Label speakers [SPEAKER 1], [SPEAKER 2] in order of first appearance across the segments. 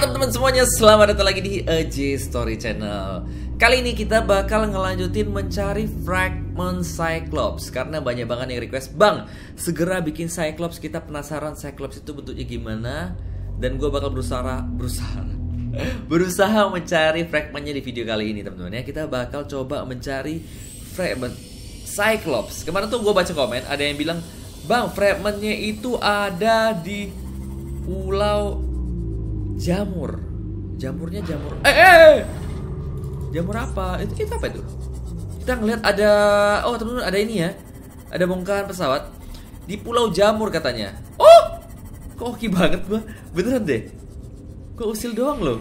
[SPEAKER 1] teman-teman semuanya, selamat datang lagi di AJ Story Channel. Kali ini kita bakal ngelanjutin mencari fragment Cyclops. Karena banyak banget yang request, Bang, segera bikin Cyclops, kita penasaran Cyclops itu bentuknya gimana. Dan gue bakal berusaha mencari fragmentnya di video kali ini, teman-teman ya. Kita bakal coba mencari fragment Cyclops. Kemarin tuh gue baca komen, ada yang bilang, Bang, fragmentnya itu ada di Pulau Jamur. Jamurnya jamur. Jamur apa? Itu apa itu? Kita ngeliat ada, oh teman-teman, ada ini ya. Ada bongkahan pesawat di Pulau Jamur katanya. Oh, kok oke banget gua. Beneran deh. Gua usil doang loh.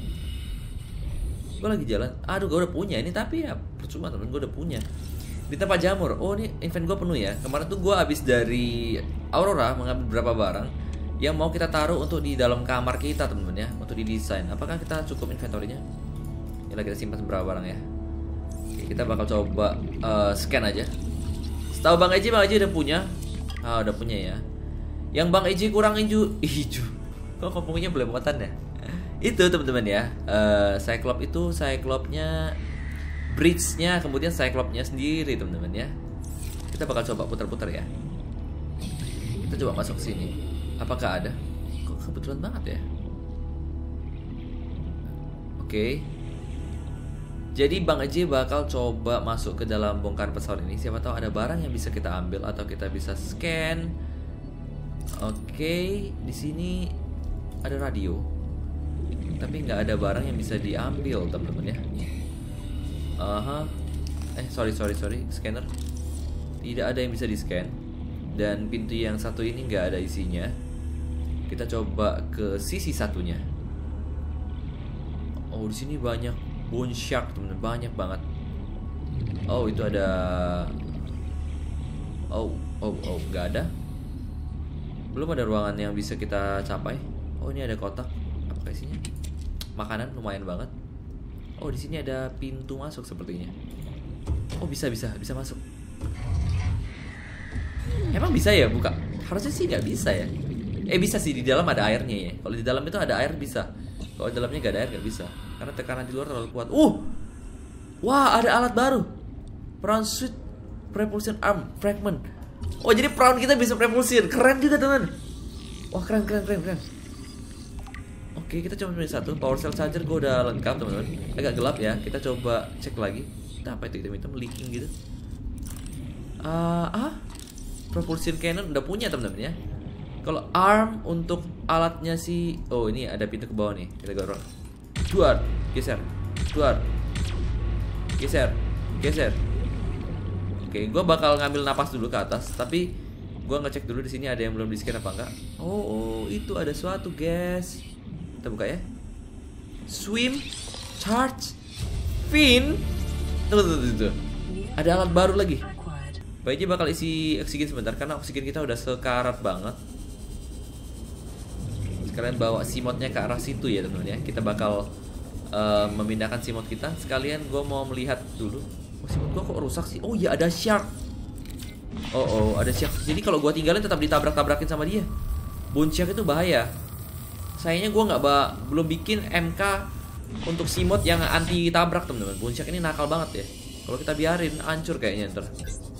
[SPEAKER 1] Gua lagi jalan. Aduh, gua udah punya ini, tapi ya percuma temen, gua udah punya. Di tempat jamur. Oh, ini event gua penuh ya. Kemarin tuh gua habis dari Aurora mengambil beberapa barang yang mau kita taruh untuk di dalam kamar kita, teman-teman ya, untuk didesain. Apakah kita cukup inventory-nya? Ya, kita simpan beberapa barang ya. Oke, kita bakal coba scan aja. Setahu Bang Eji udah punya. Ah, udah punya ya. Yang Bang Eji kurang hijau. Kok ngomongnya belepotan ya? Itu teman-teman ya. Cyclops itu Cyclops-nya, bridge-nya, kemudian Cyclops-nya sendiri, teman-teman ya. Kita bakal coba putar-putar ya. Kita coba masuk sini. Apakah ada? Kok kebetulan banget ya? Oke. Jadi Bang Eji bakal coba masuk ke dalam bongkahan pesawat ini. Siapa tahu ada barang yang bisa kita ambil atau kita bisa scan. Oke, di sini ada radio. Tapi nggak ada barang yang bisa diambil, teman-teman ya. Sorry, scanner. Tidak ada yang bisa di-scan. Dan pintu yang satu ini nggak ada isinya. Kita coba ke sisi satunya. Oh, di sini banyak bone shark, teman-teman, banyak banget. Oh, itu ada. Oh, nggak ada. Belum ada ruangan yang bisa kita capai. Oh, ini ada kotak. Apa isinya? Makanan lumayan banget. Oh, di sini ada pintu masuk sepertinya. Oh, bisa masuk. Emang bisa ya buka? Harusnya sih nggak bisa ya. Bisa sih, di dalam ada airnya ya. Kalau di dalam itu ada air bisa. Kalau di dalamnya nggak ada air nggak bisa. Karena tekanan di luar terlalu kuat. Wah, ada alat baru. Prawn Suit Propulsion Arm Fragment. Oh, jadi prawn kita bisa propulsion. Keren juga, teman. Wah, keren. Oke, kita coba pilih satu. Power cell charger gue udah lengkap, teman-teman. Agak gelap ya. Kita coba cek lagi. Kita apa itu hitam-hitam leaking gitu. Propulsion cannon udah punya, teman-teman ya. Kalau arm untuk alatnya sih, oh ini ada pintu ke bawah nih, kita dorong. Duar, geser. Oke, gue bakal ngambil napas dulu ke atas, tapi gue ngecek dulu di sini ada yang belum di scan apa enggak. Oh, itu ada suatu, guys. Kita buka ya. Swim, charge, fin. Tuh. Ada alat baru lagi. Baiknya bakal isi oksigen sebentar karena oksigen kita udah sekarat banget. Kalian bawa simotnya ke arah situ ya, teman-teman ya. Kita bakal memindahkan simot kita. Sekalian gue mau melihat dulu. Oh, simot gue kok rusak sih? Oh iya, ada shark. Oh, ada shark. Jadi kalau gue tinggalin tetap ditabrak-tabrakin sama dia. Bone shark itu bahaya. Sayangnya gue belum bikin MK untuk simot yang anti tabrak, teman-teman. Bone shark ini nakal banget ya. Kalau kita biarin hancur kayaknya ntar.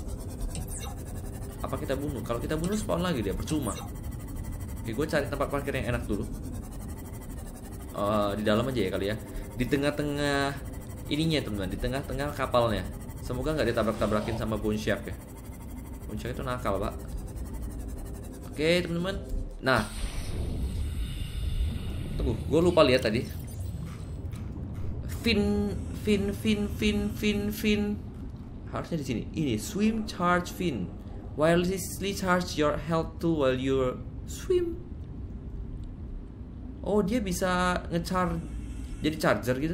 [SPEAKER 1] Apa kita bunuh? Kalau kita bunuh spawn lagi dia, percuma. Oke, gue cari tempat parkir yang enak dulu. Di dalam aja ya kali ya. Di tengah-tengah ininya, teman-teman. Di tengah-tengah kapalnya. Semoga nggak ditabrak-tabrakin sama bone shark ya. Bone shark itu nakal, Pak. Oke, teman-teman. Nah, tunggu, gue lupa lihat tadi. Fin. Harusnya di sini. Ini swim charge fin. Wirelessly charge your health tool while you swim. Oh, dia bisa nge-charge jadi charger gitu.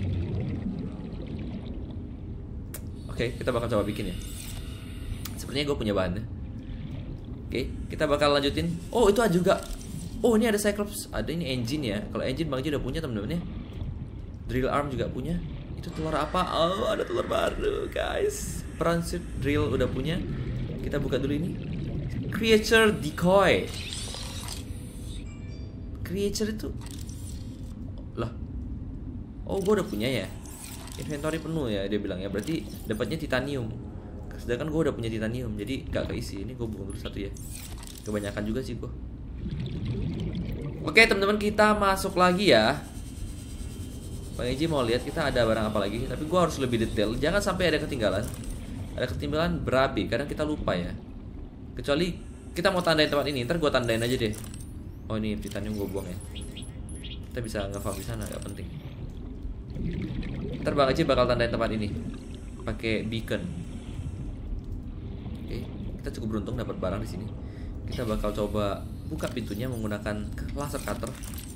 [SPEAKER 1] Oke, kita bakal coba bikin ya. Sepertinya gue punya bahannya. Oke, kita bakal lanjutin. Oh, itu juga. Oh, ini ada Cyclops. Ada ini engine ya. Kalau engine Bang Ji udah punya, teman-teman ya. Drill arm juga punya. Itu telur apa? Oh, ada telur baru, guys. Prawn Suit drill udah punya. Kita buka dulu ini. Creature decoy. Creature itu Lah, oh gue udah punya ya. Inventory penuh ya dia bilang ya. Berarti dapatnya titanium. Sedangkan gue udah punya titanium, jadi gak keisi. Ini gue buang dulu satu ya. Kebanyakan juga sih gue. Oke teman-teman, kita masuk lagi ya. Bang Eji mau lihat kita ada barang apa lagi. Tapi gue harus lebih detail. Jangan sampai ada ketinggalan. Ada ketinggalan berapi. Kadang kita lupa ya. Kecuali kita mau tandain tempat ini. Ntar gue tandain aja deh. Oh ini titanium gue buang ya. Kita bisa nge-farm di sana, gak penting. Ntar Bang Eji bakal tandain tempat ini pakai beacon. Oke, kita cukup beruntung dapat barang di sini. Kita bakal coba buka pintunya menggunakan laser cutter.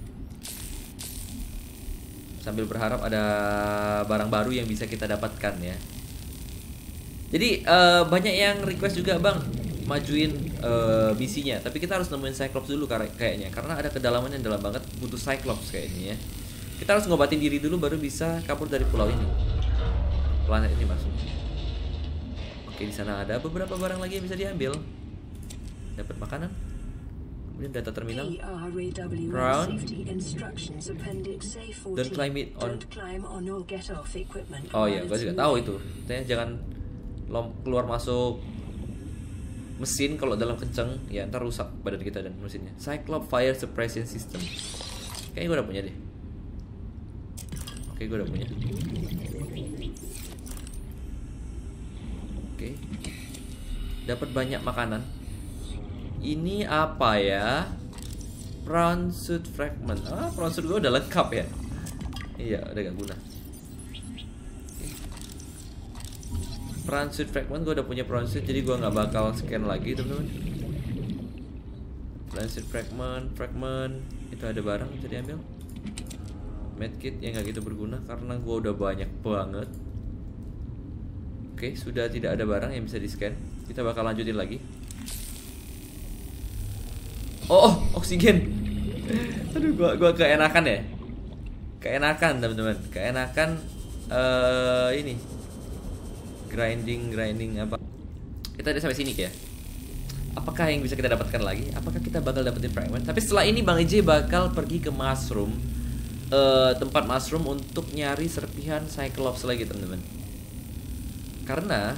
[SPEAKER 1] Sambil berharap ada barang baru yang bisa kita dapatkan ya. Jadi banyak yang request juga Bang majuin misinya. Tapi kita harus nemuin Cyclops dulu kayaknya. Karena ada kedalaman yang dalam banget, butuh Cyclops kayaknya ya. Kita harus ngobatin diri dulu baru bisa kabur dari pulau ini. Planet ini masuk. Oke, di sana ada beberapa barang lagi yang bisa diambil. Dapat makanan. Kemudian data terminal. Round. Don't climb it on. Oh iya, gue juga tahu itu. Jangan keluar masuk mesin kalau dalam kenceng, ya ntar rusak badan kita dan mesinnya. Cyclops Fire Suppression System. Kayaknya gue udah punya deh. Oke, gue udah punya. Oke. Dapat banyak makanan. Ini apa ya? Prawn suit fragment. Prawn suit gue udah lengkap ya. Iya, udah gak guna. Prawn suit fragment gue udah punya prawn suit, jadi gue nggak bakal scan lagi teman-teman. Prawn suit fragment. Itu ada barang bisa diambil. Medkit yang nggak gitu berguna karena gue udah banyak banget. Oke, sudah tidak ada barang yang bisa di scan. Kita bakal lanjutin lagi. Oh, oksigen. Aduh, gua keenakan ya. Keenakan teman-teman. Keenakan ini. Grinding apa. Kita udah sampai sini ya. Apakah yang bisa kita dapatkan lagi? Apakah kita bakal dapetin fragment? Tapi setelah ini Bang EJ bakal pergi ke mushroom, tempat mushroom untuk nyari serpihan Cyclops lagi teman-teman. Karena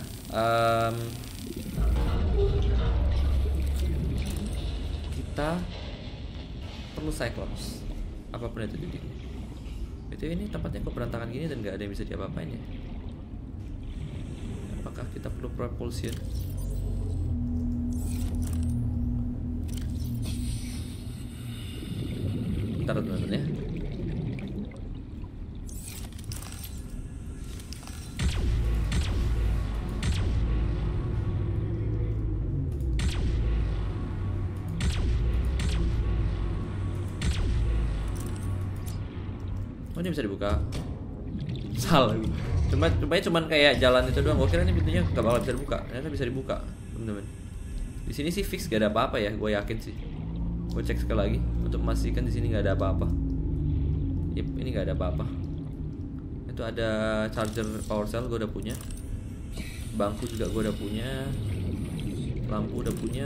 [SPEAKER 1] kita perlu Cyclops apapun itu jadi. Itu ini tempatnya kok berantakan gini dan nggak ada yang bisa diapa-apain ya. Apakah kita perlu propulsion? Bentar teman-teman ya. Oh, ini bisa dibuka. Salah. Cuman kayak jalan itu doang. Gue kira ini pintunya gak bakal bisa dibuka. Ternyata bisa dibuka, teman-teman. Di sini sih fix gak ada apa-apa ya. Gue yakin sih. Gue cek sekali lagi untuk memastikan di sini gak ada apa-apa. Yep, ini gak ada apa-apa. Itu ada charger power cell gue udah punya. Bangku juga gue udah punya. Lampu udah punya.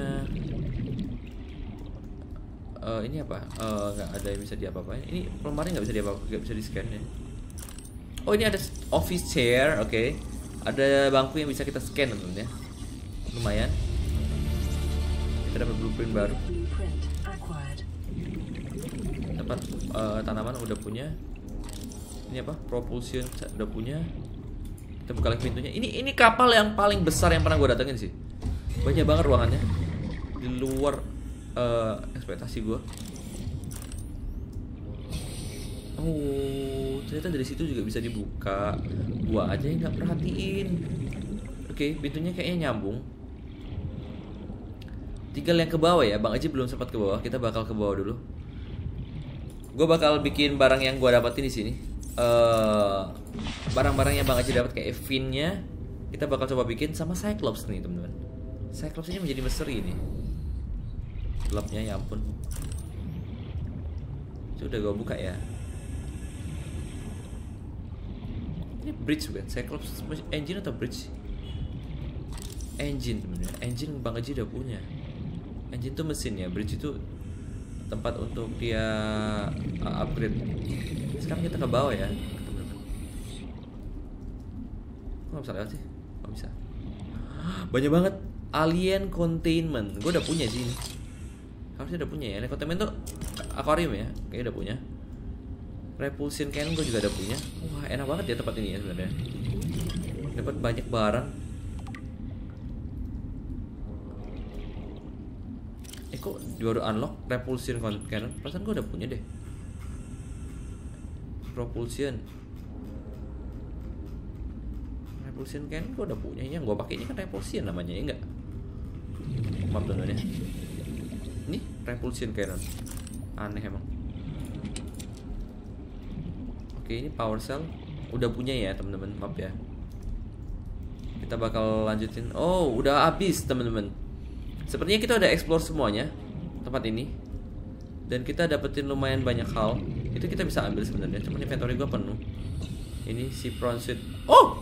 [SPEAKER 1] Ini apa? Nggak ada yang bisa diapa-apain. Ini lemari nggak bisa nggak bisa di scan ya. Oh, ini ada office chair, oke. Ada bangku yang bisa kita scan teman-teman ya. Lumayan. Kita dapat blueprint baru. Dapat tanaman udah punya. Ini apa? Propulsion udah punya. Kita buka lagi pintunya. Ini kapal yang paling besar yang pernah gue datengin sih. Banyak banget ruangannya. Di luar ekspektasi gue. Oh, ternyata dari situ juga bisa dibuka. Gua aja yang nggak perhatiin. Oke, pintunya kayaknya nyambung. Tinggal yang ke bawah ya. Bang Aji belum sempat ke bawah. Kita bakal ke bawah dulu. Gue bakal bikin barang yang gue dapatin di sini. Barang-barang yang Bang Aji dapat kayak finnya. Kita bakal coba bikin sama Cyclops nih teman-teman. Cyclops ini menjadi misteri nih. Gelapnya ya ampun. Sudah gue buka ya. Ini bridge bukan? Cyclops engine atau bridge? Engine temen-temen. Engine Bang Haji udah punya. Engine tuh mesin ya. Bridge itu tempat untuk dia upgrade Sekarang kita ke bawah ya. Kok nggak bisa lewat sih? Nggak bisa. Banyak banget. Alien containment. Gue udah punya sih ini. Harusnya udah punya ya. Alien containment tuh akuarium ya. Kayaknya udah punya. Repulsion cannon gue juga udah punya. Wah enak banget ya tempat ini ya sebenarnya. Dapat banyak barang. Kok baru unlock repulsion cannon? Perasaan gue udah punya deh. Propulsion cannon gue udah punya. Yang gue pakai ini kan repulsion namanya ya enggak? Maaf teman-teman ya. Ini repulsion cannon. Aneh emang. Oke ini power cell udah punya ya teman-teman. Maaf ya. Kita bakal lanjutin. Oh udah habis teman-teman. Sepertinya kita udah explore semuanya tempat ini. Dan kita dapetin lumayan banyak hal. Itu kita bisa ambil sebenarnya. Cuman inventory gue penuh. Ini si prawn suit. Oh!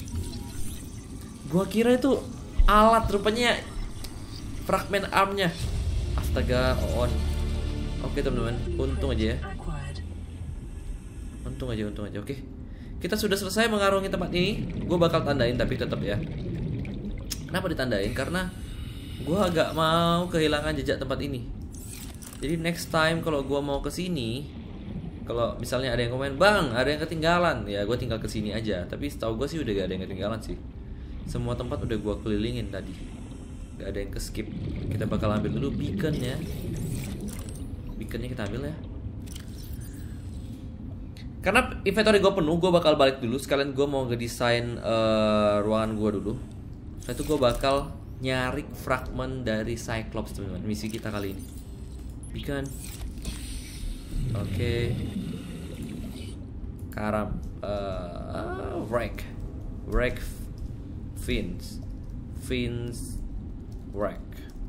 [SPEAKER 1] Gua kira itu alat, rupanya fragmen armnya. Astaga, on. Oke teman-teman, untung aja ya. Untung aja. Oke. Kita sudah selesai mengarungi tempat ini. Gue bakal tandain tapi tetap ya. Kenapa ditandain? Karena gue agak mau kehilangan jejak tempat ini. Jadi next time kalau gue mau ke sini, kalau misalnya ada yang komen, "Bang, ada yang ketinggalan." Ya gue tinggal ke sini aja. Tapi setahu gue sih udah gak ada yang ketinggalan sih. Semua tempat udah gue kelilingin tadi. Gak ada yang ke skip. Kita bakal ambil dulu beaconnya. Beaconnya kita ambil ya. Karena inventory gue penuh, gue bakal balik dulu. Sekalian gue mau ngedesain ruangan gue dulu. Setelah itu gue bakal nyari fragmen dari Cyclops teman-teman. Misi kita kali ini. Beacon. Oke. Karam. Wreck. Fins wreck.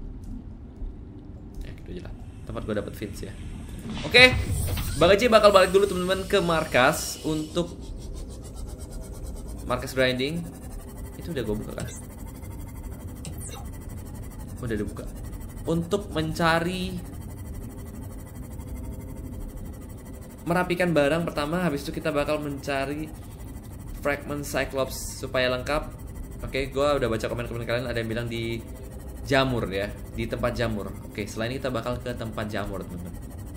[SPEAKER 1] Ya gitu aja lah. Tempat gue dapet fins ya. Oke. Bang Aji bakal balik dulu teman-teman ke markas untuk markas grinding. Itu udah gue buka kan? Udah dibuka. Untuk mencari, merapikan barang pertama. Habis itu kita bakal mencari fragment Cyclops supaya lengkap. Oke, gue udah baca komen-komen kalian. Ada yang bilang di jamur ya, di tempat jamur. Oke, selain ini kita bakal ke tempat jamur teman-teman.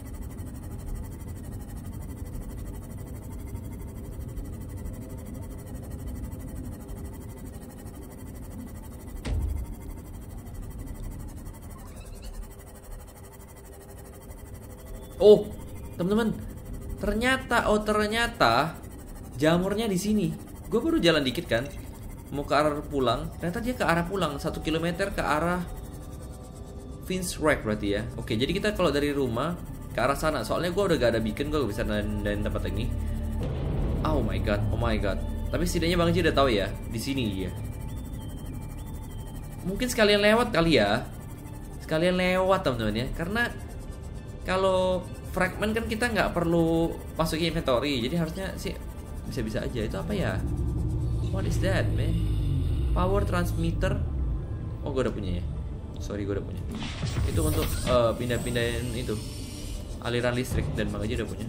[SPEAKER 1] Oh, teman-teman, ternyata jamurnya di sini. Gue baru jalan dikit kan, mau ke arah pulang. Ternyata dia ke arah pulang 1 kilometer ke arah Fins Wreck berarti ya. Oke, jadi kita kalau dari rumah ke arah sana. Soalnya gue udah gak ada beacon, gue gak bisa nandain tempat ini. Oh my god. Tapi setidaknya Bang Ji udah tahu ya, di sini ya. Mungkin sekalian lewat kali ya. Sekalian lewat teman-teman ya. Karena kalau fragment kan kita nggak perlu masukin inventory. Jadi harusnya sih bisa-bisa aja. Itu apa ya? What is that, man? Power transmitter. Oh, gue udah punya ya. Sorry, gue udah punya. Itu untuk pindah-pindahin itu aliran listrik. Dan Bang Haji udah punya.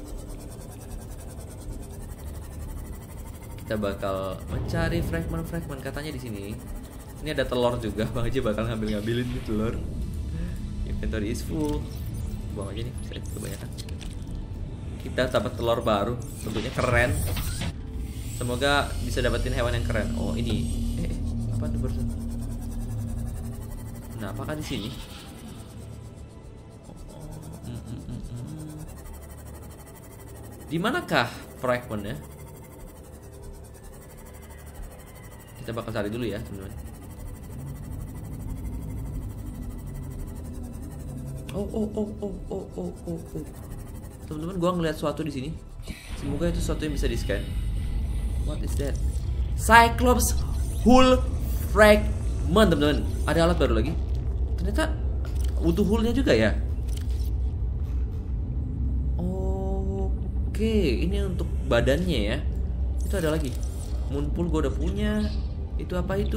[SPEAKER 1] Kita bakal mencari fragment. Katanya di sini. Ini ada telur juga. Bang Haji bakal ngambilin nih telur. Inventory is full. Buang aja nih, kebanyakan. Kita dapat telur baru. Bentuknya keren. Semoga bisa dapetin hewan yang keren. Oh ini, apa tuh barusan? Nah, apakah di sini? Di manakah fragmentnya? Kita bakal cari dulu ya, teman-teman. Oh. Teman-teman, gua ngeliat sesuatu di sini. Semoga itu sesuatu yang bisa di-scan. What is that? Cyclops hull fragment, teman-teman. Ada alat baru lagi. Ternyata butuh hullnya juga ya. Oke, ini untuk badannya ya. Itu ada lagi. Moonpool gua udah punya. Itu apa itu?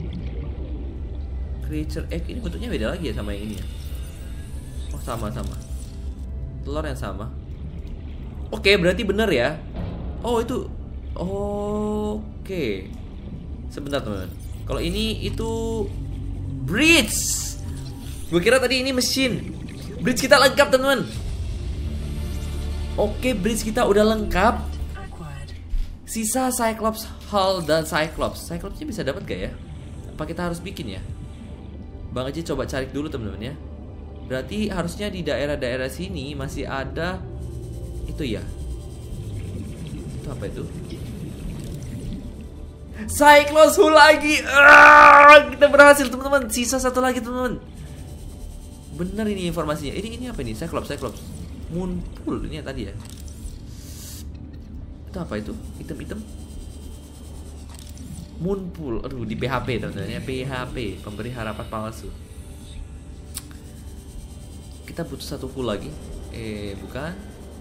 [SPEAKER 1] Creature egg. Ini bentuknya beda lagi ya sama yang ini ya. Oh, sama. Telur yang sama. Oke, berarti bener ya. Oh itu. Oke. Sebentar teman-teman. Kalau ini itu bridge. Gue kira tadi ini mesin. Bridge kita lengkap teman-teman. Oke, bridge kita udah lengkap. Sisa Cyclops Hull dan Cyclops. Cyclopsnya bisa dapat gak ya? Apa kita harus bikin ya? Bang Aji coba cari dulu teman-teman ya. Berarti harusnya di daerah-daerah sini masih ada itu ya. Itu apa itu? Cyclops Hull lagi. Kita berhasil teman-teman. Sisa satu lagi teman-teman. Bener ini informasinya. Ini apa ini? Cyclops. Moonpool ini ya tadi ya. Itu apa itu? Item-item. Moonpool. Aduh, di PHP teman-teman ya. PHP, pemberi harapan palsu. Kita butuh satu full lagi. Bukan.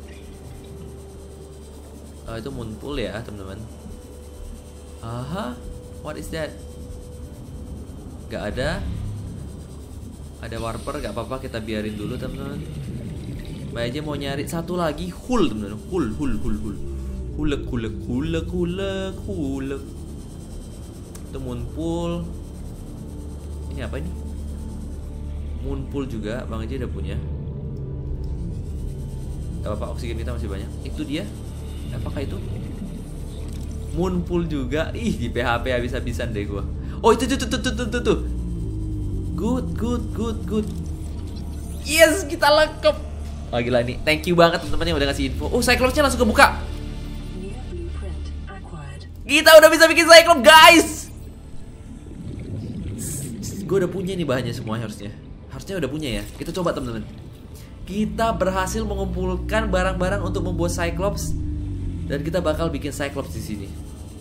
[SPEAKER 1] Itu Moonpool ya teman-teman. Aha, what is that? Gak ada. Ada warper, gak apa-apa, kita biarin dulu teman-teman. Mbak aja mau nyari satu lagi Hull teman-teman. Hulek. Itu Moonpool. Ini apa ini? Moonpool juga, Bang aja udah punya. Gak apa-apa, oksigen kita masih banyak. Itu dia. Apakah itu? Moonpool juga. Ih, di PHP habis-habisan deh gua. Oh, itu tuh. Good. Yes, kita lengkap. Oh, gila nih. Thank you banget teman-teman yang udah ngasih info. Oh, Cyclops-nya langsung kebuka. Kita udah bisa bikin Cyclops, guys. Gue udah punya nih bahannya semuanya harusnya. Harusnya udah punya ya. Kita coba teman-teman. Kita berhasil mengumpulkan barang-barang untuk membuat Cyclops. Dan kita bakal bikin Cyclops di sini.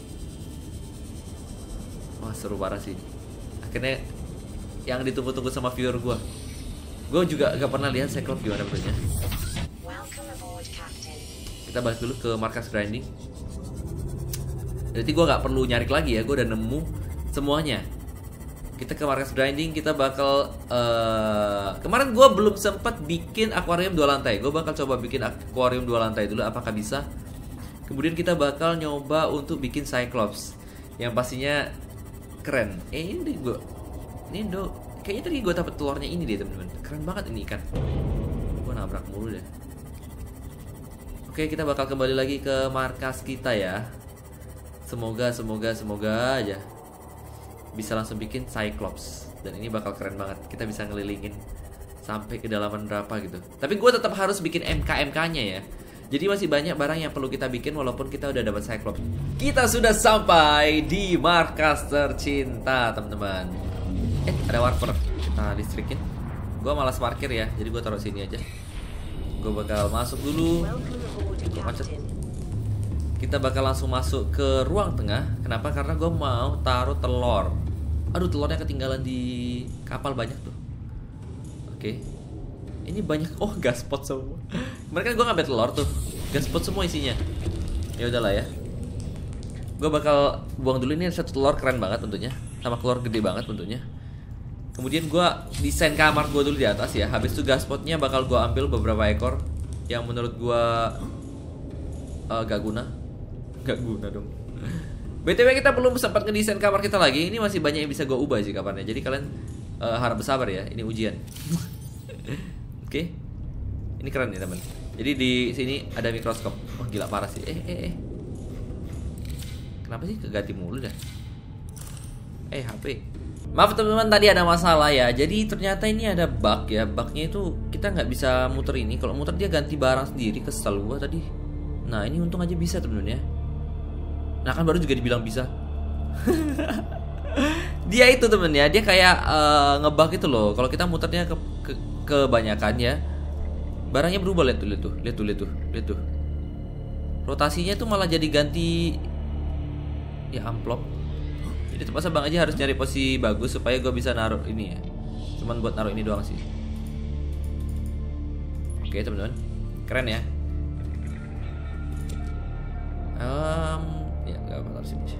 [SPEAKER 1] Wah, seru parah sih. Akhirnya yang ditunggu-tunggu sama viewer gue. Gue juga gak pernah lihat Cyclops gimana bentuknya. Kita balik dulu ke markas grinding. Berarti gue gak perlu nyari lagi ya. Gue udah nemu semuanya. Kita ke markas grinding. Kita bakal kemarin gue belum sempat bikin akuarium 2 lantai. Gue bakal coba bikin akuarium 2 lantai dulu. Apakah bisa? Kemudian kita bakal nyoba untuk bikin Cyclops yang pastinya keren. Ini gue, kayaknya tadi gue dapet telurnya ini deh teman-teman. Keren banget ini ikan. Gue nabrak mulu deh. Oke, kita bakal kembali lagi ke markas kita ya. Semoga aja bisa langsung bikin Cyclops. Dan ini bakal keren banget. Kita bisa ngelilingin sampai kedalaman berapa gitu. Tapi gue tetap harus bikin MK-nya ya. Jadi masih banyak barang yang perlu kita bikin walaupun kita udah dapat Cyclops. Kita sudah sampai di markas tercinta, teman-teman. Ada warper. Kita listrikin. Gue malas parkir ya, jadi gue taruh sini aja. Gue bakal masuk dulu. Macet. Kita bakal langsung masuk ke ruang tengah. Kenapa? Karena gue mau taruh telur. Aduh, telurnya ketinggalan di kapal banyak tuh. Oke. Ini banyak. Oh, gaspot semua. Kemarin kan gue ngambil telur tuh. Gaspot semua isinya. Ya udahlah ya. Gue bakal buang dulu. Ini satu telur keren banget tentunya. Sama telur gede banget tentunya. Kemudian gue desain kamar gue dulu di atas ya. Habis itu gaspotnya bakal gue ambil beberapa ekor yang menurut gue gak guna. Gak guna dong. BTW kita belum sempat ngedesain kamar kita lagi. Ini masih banyak yang bisa gue ubah sih kamarnya. Jadi kalian harap bersabar ya. Ini ujian. Oke. Ini keren nih teman. Jadi di sini ada mikroskop. Wah, gila parah sih. Kenapa sih keganti mulu dah? HP. Maaf teman-teman, tadi ada masalah ya. Jadi ternyata ini ada bug ya. Bugnya itu kita nggak bisa muter ini. Kalau muter dia ganti barang sendiri. Kesel gua tadi. Nah, ini untung aja bisa teman-teman ya. Nah, kan baru juga dibilang bisa. Dia itu temen ya. Dia kayak ngebug itu loh. Kalau kita muternya kebanyakan ya, barangnya berubah. Lihat tuh. Rotasinya tuh malah jadi ganti. Ya amplop. Jadi terpaksa Bang aja harus nyari posisi bagus supaya gue bisa naruh ini ya. Cuman buat naruh ini doang sih. Oke teman-teman, keren ya. Ya nggak apa taruh sini aja.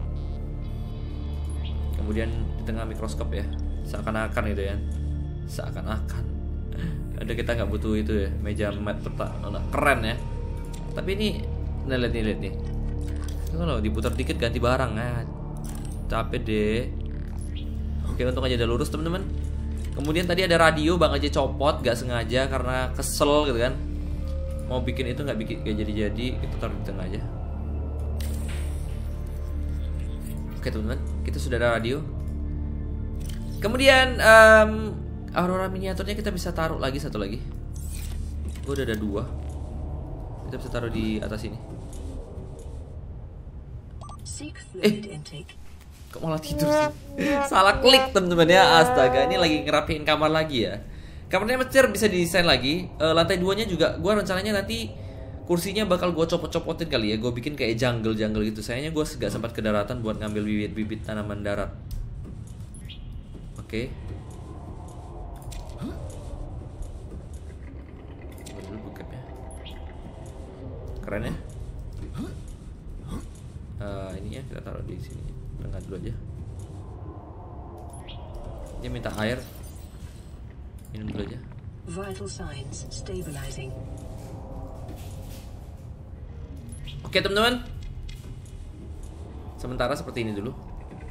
[SPEAKER 1] Kemudian di tengah mikroskop ya, seakan-akan gitu ya. Seakan-akan. Ada kita nggak butuh itu ya, meja mat peta. Keren ya. Tapi ini, nah lihat nih. Kalau diputar dikit ganti barang, capek deh. Oke, untung aja udah lurus teman-teman. Kemudian tadi ada radio, Bang aja copot, gak sengaja karena kesel gitu kan. Mau bikin itu gak jadi-jadi, kita taruh di tengah aja. Oke teman-teman, kita sudah ada radio. Kemudian Aurora miniaturnya kita bisa taruh lagi satu lagi. Gue udah ada 2. Kita bisa taruh di atas ini. Kok malah tidur sih? Salah klik teman-teman ya. Astaga, ini lagi ngerapiin kamar lagi ya. Kamarnya Mesir bisa didesain lagi. Lantai 2-nya juga gue rencananya nanti kursinya bakal gue copot-copotin kali ya. Gue bikin kayak jungle gitu. Sayangnya gue gak sempat ke daratan buat ngambil bibit-bibit tanaman darat. Oke. Dulu bokepnya. Keren ya. Ini ya kita taruh di sini. Tengah dulu aja. Dia minta air. Minum dulu aja.
[SPEAKER 2] Vital signs stabilizing.
[SPEAKER 1] Oke teman-teman. Sementara seperti ini dulu.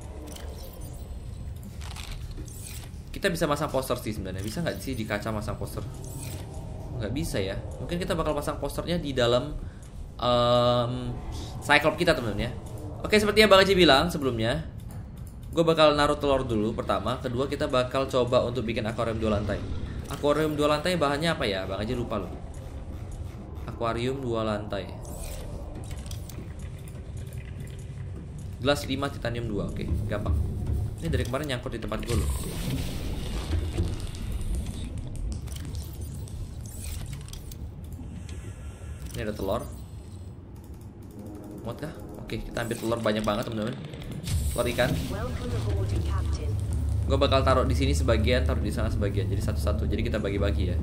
[SPEAKER 1] Kita bisa masang poster sih sebenarnya. Bisa nggak sih di kaca masang poster? Nggak bisa ya. Mungkin kita bakal pasang posternya di dalam Cyclops kita teman-teman ya. Oke, seperti yang Bang Haji bilang sebelumnya, gue bakal naruh telur dulu pertama. Kedua kita bakal coba untuk bikin akuarium 2 lantai. Akuarium 2 lantai bahannya apa ya? Bang Haji lupa loh. Akuarium 2 lantai. Gelas 5, titanium 2. Oke, gampang. Ini dari kemarin nyangkut di tempat gue loh. Ini ada telur. Muat kah? Oke, kita ambil telur banyak banget teman-teman. Telur ikan. Gue bakal taruh di sini sebagian, taruh di sana sebagian. Jadi satu-satu. Jadi kita bagi-bagi ya.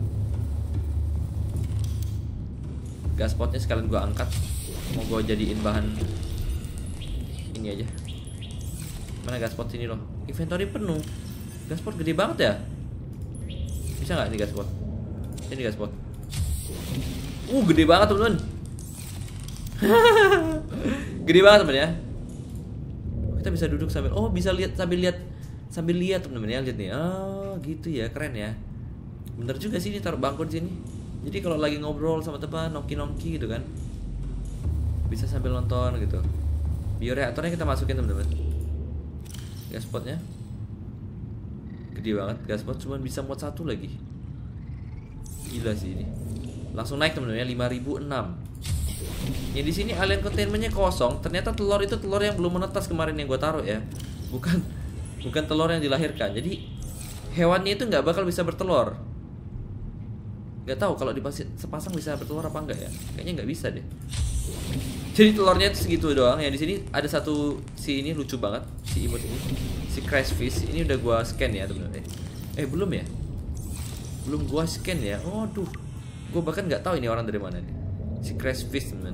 [SPEAKER 1] Gaspotnya sekalian gue angkat. Mau gue jadiin bahan ini aja. Mana gaspot sini loh? Inventory penuh. Gaspot gede banget ya. Bisa nggak ini gaspot? Ini gaspot. Gede banget teman-teman. Gede banget teman ya. Kita bisa duduk sambil bisa lihat sambil lihat teman-teman ya, lihat nih. Gitu ya, keren ya. Bener juga sih ini taruh bangku di sini. Jadi kalau lagi ngobrol sama teman, nongki-nongki gitu kan. Bisa sambil nonton gitu. Bioreaktornya kita masukin teman-teman. Gaspotnya gede banget, gaspot cuma bisa muat 1 lagi. Gila sih ini. Langsung naik teman-teman ya, 5006. Ya di sini alien containmentnya kosong. Ternyata telur itu telur yang belum menetas kemarin yang gue taruh ya. Bukan telur yang dilahirkan. Jadi hewannya itu nggak bakal bisa bertelur. Nggak tahu kalau sepasang bisa bertelur apa enggak ya. Kayaknya nggak bisa deh. Jadi telurnya itu segitu doang. Yang di sini ada satu si ini lucu banget, si imut ini, si crash fish. Ini udah gue scan ya teman-teman. Belum ya? Belum gue scan ya. Gue bahkan nggak tahu ini orang dari mana nih. Si crash fish teman.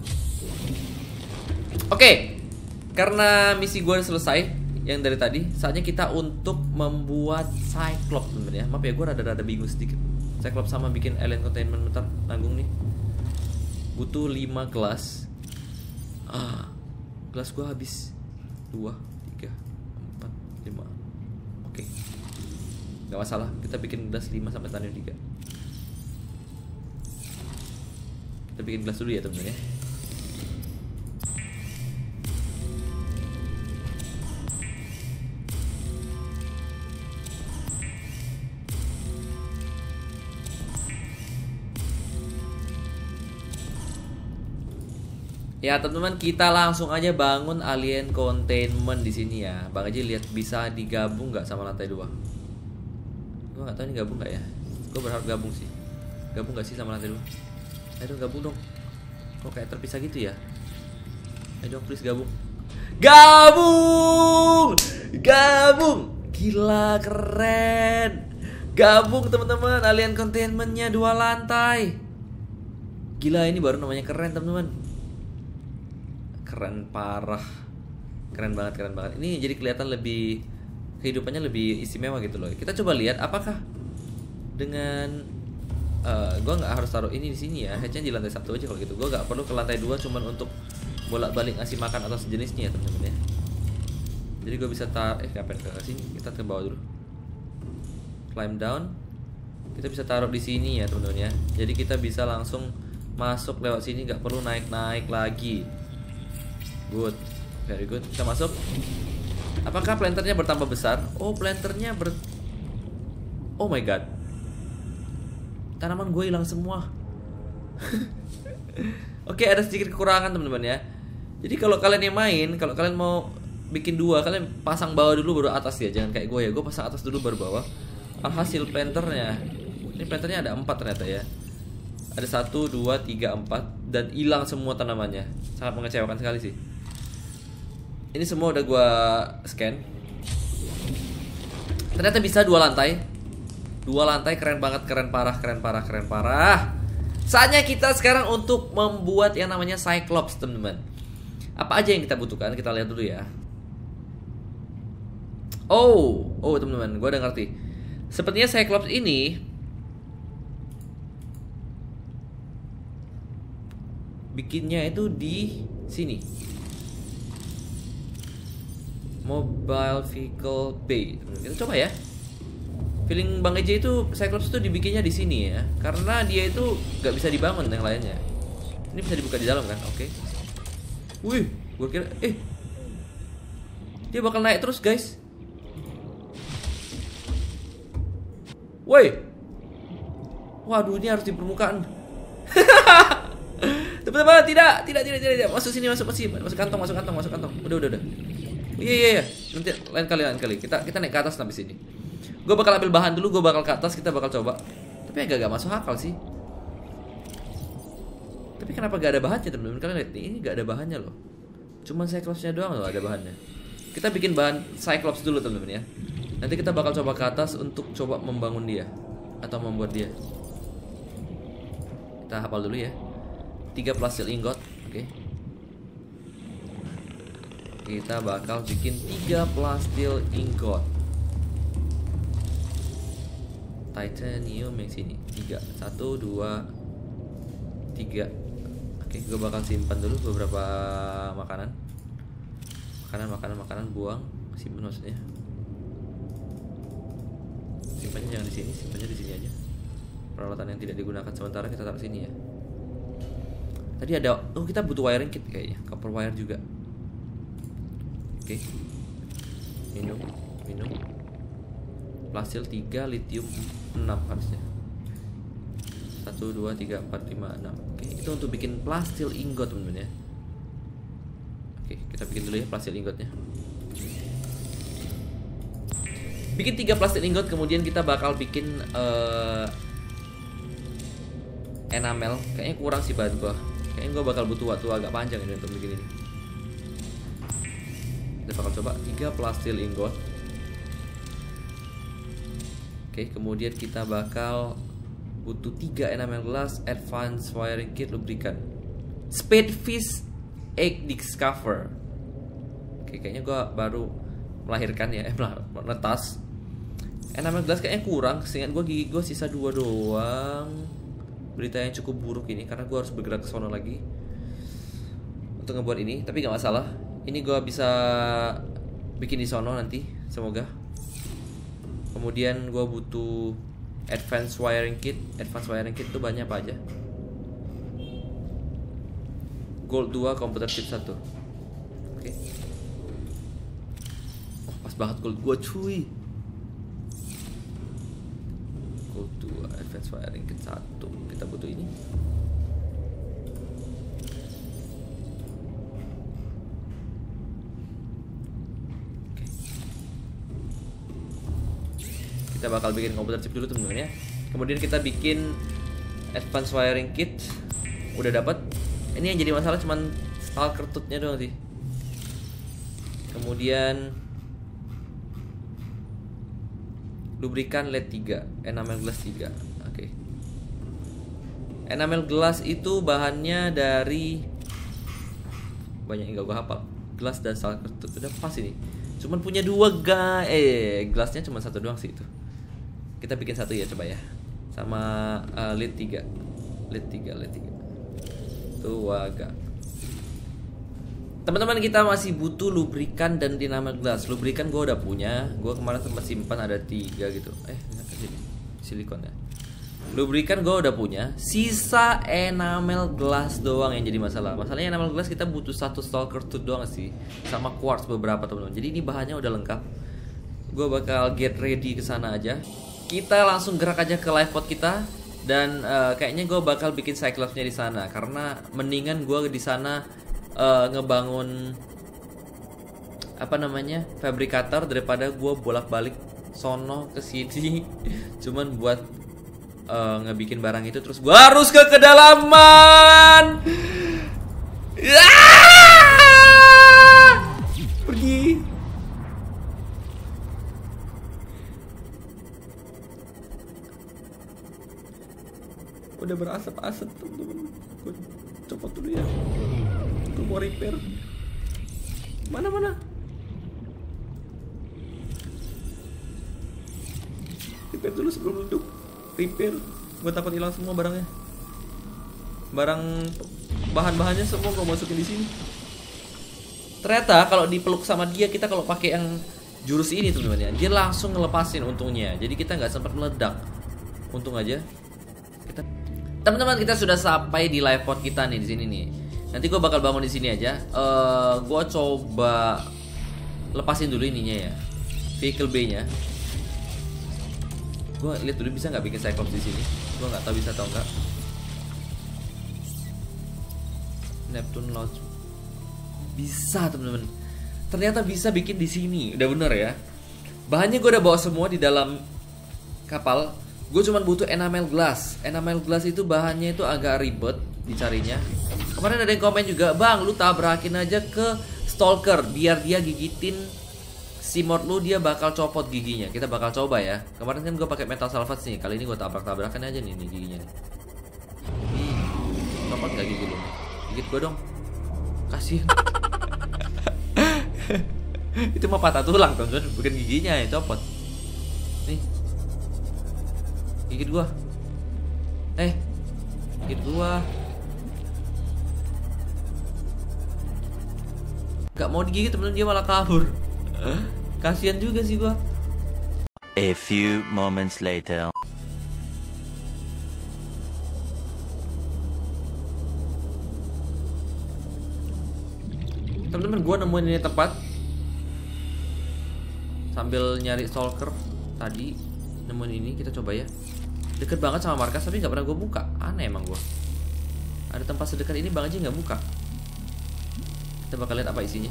[SPEAKER 1] Oke, karena misi gue selesai yang dari tadi, saatnya kita untuk membuat Cyclops teman ya. Maaf ya, gue rada-rada bingung sedikit. Cyclops sama bikin alien containment, bentar, nanggung nih. Butuh 5 gelas. Gelas gue habis 2, 3, 4, 5. Oke, gak masalah, kita bikin gelas 5 sampai tanium 3. Kita bikin gelas dulu ya teman-teman ya. Ya teman-teman, kita langsung aja bangun alien containment di sini ya. Bang aja lihat bisa digabung nggak sama lantai 2. Gue nggak tahu ini gabung nggak ya. Gue berharap gabung sih. Gabung nggak sih sama lantai 2? Ayo dong gabung dong. Kok kayak terpisah gitu ya? Ayo dong please gabung. Gabung! Gila keren. Gabung teman-teman, alien containmentnya 2 lantai. Gila, ini baru namanya keren teman-teman. Keren parah. Keren banget. Ini jadi kelihatan lebih, kehidupannya lebih istimewa gitu loh. Kita coba lihat apakah dengan Gue nggak harus taruh ini di sini ya, hatchnya di lantai 1 aja kalau gitu. Gue nggak perlu ke lantai 2 cuman untuk bolak-balik ngasih makan atau sejenisnya ya teman-teman ya. Jadi gue bisa ngapain ke sini? Kita ke bawah dulu. Climb down. Kita bisa taruh di sini ya teman-teman ya. Jadi kita bisa langsung masuk lewat sini, nggak perlu naik-naik lagi. Good, very good. Kita masuk. Apakah planternya bertambah besar? Oh, planternya oh my god. Tanaman gue hilang semua. Oke, ada sedikit kekurangan teman-teman ya. Jadi kalau kalian yang main, kalau kalian mau bikin 2, kalian pasang bawah dulu baru atas ya. Jangan kayak gue ya. Gue pasang atas dulu baru bawah. Alhasil planternya, ini planternya ada 4 ternyata ya. Ada 1, 2, 3, 4 dan hilang semua tanamannya. Sangat mengecewakan sekali sih. Ini semua udah gua scan. Ternyata bisa 2 lantai. 2 lantai, keren banget, keren parah, keren parah, keren parah. Saatnya kita sekarang untuk membuat yang namanya Cyclops, teman-teman. Apa aja yang kita butuhkan? Kita lihat dulu ya. Oh, teman-teman, gua udah ngerti. Sepertinya Cyclops ini bikinnya itu di sini. Mobile Vehicle Bay. Kita coba ya. Feeling Bang Eja itu Cyclops itu dibikinnya di sini ya, karena dia itu nggak bisa dibangun yang lainnya. Ini bisa dibuka di dalam kan? Oke. Wih, gue kira dia bakal naik terus guys. Woi. Waduh, ini harus di permukaan. Teman-teman, tidak. Masuk sini, masuk kantong. Udah. Iya. Nanti lain kali. Kita naik ke atas sampai sini. Gue bakal ambil bahan dulu, gue bakal ke atas, kita bakal coba. Tapi agak masuk akal sih. Tapi kenapa gak ada bahannya teman-teman? Kalian lihat nih, ini gak ada bahannya loh. Cuman Cyclops-nya doang loh ada bahannya. Kita bikin bahan Cyclops dulu teman-teman ya. Nanti kita bakal coba ke atas untuk coba membangun dia atau membuat dia. Kita hafal dulu ya. 3 plastik ingot, oke. Kita bakal bikin 3 plastik ingot titanium yang sini. 3, 1, 2, 3. Oke, gue bakal simpan dulu beberapa makanan. Makanan buang, simpan maksudnya. Simpannya jangan di sini, simpannya di sini aja. Peralatan yang tidak digunakan sementara kita taruh sini ya. Tadi ada, kita butuh wiring kit kayaknya, copper wire juga. Oke. Minum. Plastil 3, lithium 6 harusnya. 1, 2, 3, 4, 5, 6. Oke, itu untuk bikin plastil ingot teman-teman ya. Oke, kita bikin dulu ya plastil ingotnya. Bikin 3 plastik ingot, kemudian kita bakal bikin enamel. Kayaknya kurang sih bahan gua. Kayaknya gua bakal butuh waktu agak panjang ini untuk bikin ini. Kita bakal coba 3 plastik ingot. Oke, kemudian kita bakal butuh 3 enamel glass, advanced wiring kit, lubrikan, spadefish egg discover. Oke, kayaknya gua baru melahirkan ya, menetas. Enamel glass kayaknya kurang. Seingat gigi gue sisa 2 doang. Berita yang cukup buruk ini, karena gue harus bergerak ke sono lagi untuk ngebuat ini. Tapi gak masalah, ini gue bisa bikin di sono nanti, semoga. Kemudian gue butuh advanced wiring kit. Advanced wiring kit itu banyak apa aja? Gold 2, komputer chip 1. Oke. Oh, pas banget gold gue cuy. Gold 2, advanced wiring kit 1. Kita butuh ini. Oke. Kita bakal bikin komputer chip dulu teman-teman ya. Kemudian kita bikin advanced wiring kit. Udah dapat. Ini yang jadi masalah cuman stalker tooth-nya doang sih. Kemudian lubrikan LED 3, enamel glass 3. Oke. Enamel glass itu bahannya dari banyak yang gak gue hafal. Glass dan stalker tooth udah pas ini. Cuman punya 2 guys. Glassnya cuma 1 doang sih itu. Kita bikin 1 ya, coba ya. sama lead 3. Tuh agak. Teman-teman, kita masih butuh lubrikan dan dynamic glass. Lubrikan gue udah punya. Gue kemarin sempat simpan ada 3 gitu. Silikon ya. Lubrikan gue udah punya. Sisa enamel glass doang yang jadi masalah. Masalahnya enamel glass kita butuh 1 stalker tooth doang sih, sama quartz beberapa teman-teman. Jadi ini bahannya udah lengkap. Gue bakal get ready ke sana aja. Kita langsung gerak aja ke live pod kita. Dan kayaknya gue bakal bikin Cyclops-nya di sana, karena mendingan gue di sana ngebangun fabrikator daripada gue bolak-balik sono ke sini cuman buat ngebikin barang itu terus gue harus ke kedalaman. Pergi. Udah berasap-asap teman-teman. Gue copot dulu ya. Gue mau repair. Mana? Repair dulu sebelum duduk. Repair. Gue takut hilang semua barangnya. Bahan-bahannya semua gue masukin di sini. Ternyata kalau dipeluk sama dia, kita kalau pakai yang jurus ini teman-teman ya, dia langsung ngelepasin untungnya. Jadi kita nggak sempat meledak. Untung aja. Teman-teman, kita sudah sampai di live pod kita nih di sini nih. Nanti gue bakal bangun di sini aja. Gue coba lepasin dulu ininya ya, vehicle B-nya. Gue lihat dulu bisa nggak bikin Cyclops di sini. Gue nggak tahu bisa atau enggak. Neptune Launch bisa teman-teman. Ternyata bisa bikin di sini. Udah bener ya. Bahannya gue udah bawa semua di dalam kapal. Gue cuma butuh enamel glass. Enamel glass itu bahannya itu agak ribet dicarinya. Kemarin ada yang komen juga, "Bang, lu tabrakin aja ke stalker biar dia gigitin Simort lu, dia bakal copot giginya." Kita bakal coba ya. Kemarin kan gue pakai metal salvage nih. Kali ini gue tabrak-tabrakan aja nih giginya nih. Copot gak gigi lu? Gigit gue dong. Kasihan. Itu mah patah tulang teman-teman, bukan giginya yang copot. Nih. Gigit gua. Gigit gua. Gak mau digigit temen, dia malah kabur. Kasian juga sih gua.
[SPEAKER 3] A few moments later.
[SPEAKER 1] Temen-temen, gua nemuin ini tempat. Sambil nyari stalker tadi, nemuin ini, kita coba ya. Deket banget sama markas tapi nggak pernah gue buka. Aneh emang gue. Ada tempat sedekat ini Bang aja nggak buka. Kita bakal lihat apa isinya.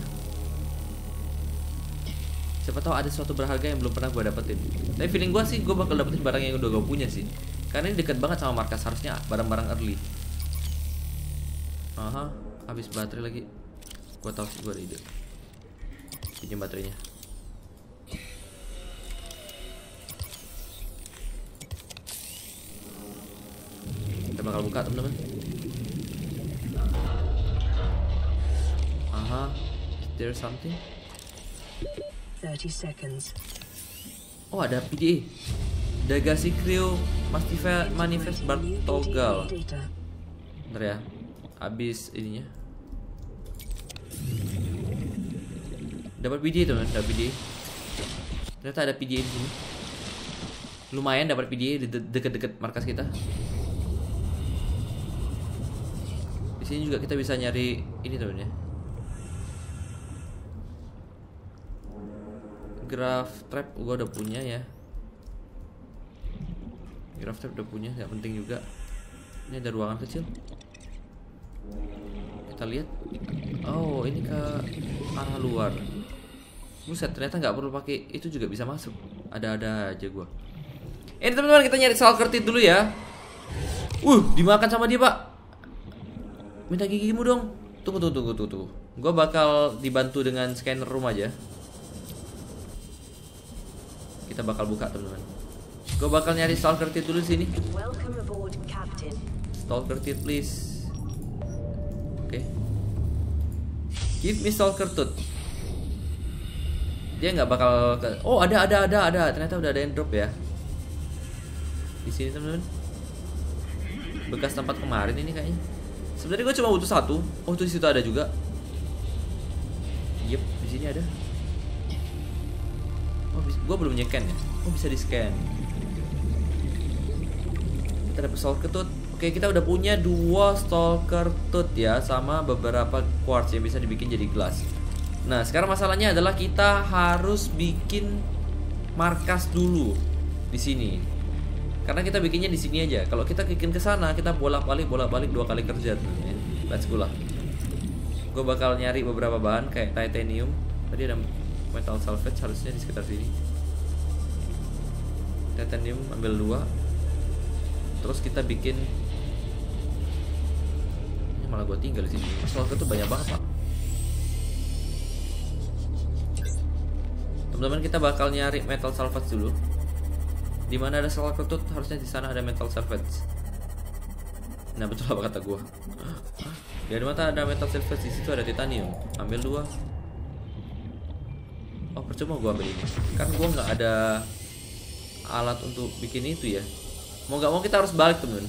[SPEAKER 1] Siapa tahu ada sesuatu berharga yang belum pernah gue dapetin. Tapi feeling gue sih gue bakal dapetin barang yang udah gue punya sih. Karena ini deket banget sama markas, harusnya barang-barang early. Aha, habis baterai lagi. Gue tahu sih, gue ada ide. Pinjam baterainya. Bakal buka teman-teman. Aha, is there something?
[SPEAKER 2] 30 seconds.
[SPEAKER 1] Oh, ada PDA. Dagasi Crew Manifest Bartogal. Bentar ya. Habis ininya. Dapat PDA teman, dapat PDA. Ternyata ada PDA di sini. Lumayan dapat PDA di deket-deket markas kita. Di sini juga kita bisa nyari ini teman ya. Graph trap gua udah punya ya. Graph trap udah punya, nggak penting juga. Ini ada ruangan kecil. Kita lihat. Oh, ini ke arah luar. Buset, ternyata nggak perlu pakai itu juga bisa masuk. Ada-ada aja gua. Ini teman-teman, kita nyari stalker tooth dulu ya. Dimakan sama dia, Pak. Minta gigimu dong. Tunggu. Gue bakal dibantu dengan scanner room aja. Kita bakal buka teman-teman. Gue bakal nyari stalker tooth dulu sini.
[SPEAKER 2] Welcome aboard, Captain.
[SPEAKER 1] Stalker tooth please. Oke. Give me stalker tooth. Dia nggak bakal ke... Oh, ada. Ternyata udah ada yang drop ya. Di sini teman-teman. Bekas tempat kemarin ini kayaknya. Sebenarnya gue cuma butuh satu. Oh, tuh di situ ada juga. Yep, di sini ada. Oh, gue belum nyekan ya. Oh, bisa di scan. Kita dapat stalker tooth. Oke, kita udah punya 2 stalker tooth ya, sama beberapa quartz yang bisa dibikin jadi gelas. Nah, sekarang masalahnya adalah kita harus bikin markas dulu di sini. Karena kita bikinnya di sini aja. Kalau kita bikin ke sana, kita bolak-balik 2 kali kerja. Let's go lah. Gue bakal nyari beberapa bahan kayak titanium. Tadi ada metal salvage harusnya di sekitar sini. Titanium ambil 2. Terus kita bikin. Ini malah gue tinggal di sini. Stalker tuh banyak banget, Pak. Teman-teman, kita bakal nyari metal salvage dulu. Di mana ada stalker tuh harusnya di sana ada metal salvage. Nah, betul apa kata gue. Dari mana ada metal salvage, di situ ada titanium. Ambil 2. Oh, percuma gue ambil ini. Kan gue nggak ada alat untuk bikin itu ya. Mau nggak mau kita harus balik, temen.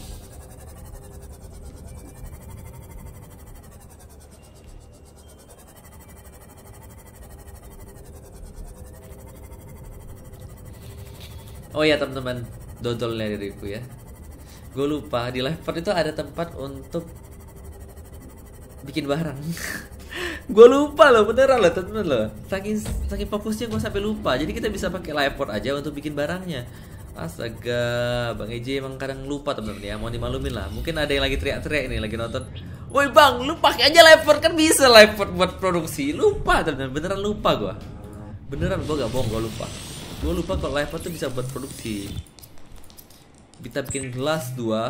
[SPEAKER 1] Oh ya teman-teman, dodolnya diriku ya. Gue lupa di live pod itu ada tempat untuk bikin barang. Gue lupa loh, beneran loh teman-teman loh. Saking fokusnya gue sampai lupa. Jadi kita bisa pakai live pod aja untuk bikin barangnya. Astaga, Bang EJ emang kadang lupa temen-temen ya. Mau dimalumin lah. Mungkin ada yang lagi teriak-teriak ini, lagi nonton. Woi Bang, lu pakai aja live pod, kan bisa live pod buat produksi. Lupa temen-temen, beneran lupa gua. Beneran gua gak bohong, gua lupa. Gua lupa kalau live pod tuh bisa buat produksi. Kita bikin gelas 2.